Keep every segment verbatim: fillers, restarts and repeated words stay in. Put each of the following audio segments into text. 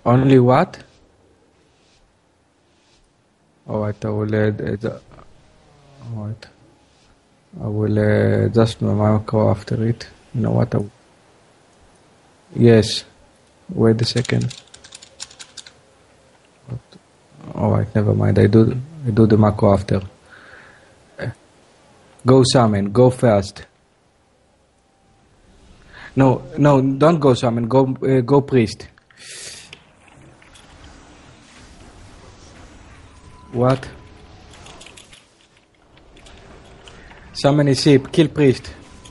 Only what? Alright, I will add. Uh, Alright. I will uh, adjust my macro after it. You know what? I w- yes. Wait a second. Alright, never mind. I do I do the macro after. Uh, Go summon. Go fast. No, no, don't go summon. Go, uh, go priest. What? Summon is sheep. Kill priest.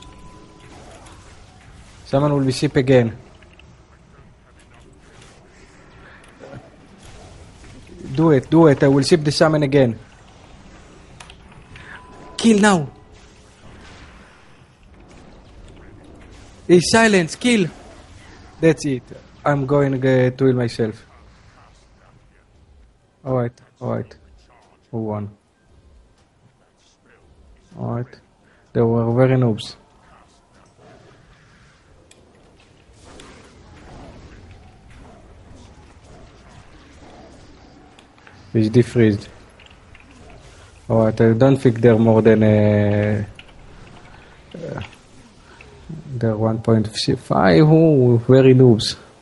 Summon will be sheep again. Do it, do it. I will ship the summon again. Kill now. He's silence. Kill. That's it. I'm going uh, to heal myself. Alright, alright. Who won? Alright. They were very noobs. He's defreezed. Alright, I don't think they're more than uh, uh, they're one point five. Oh, very noobs.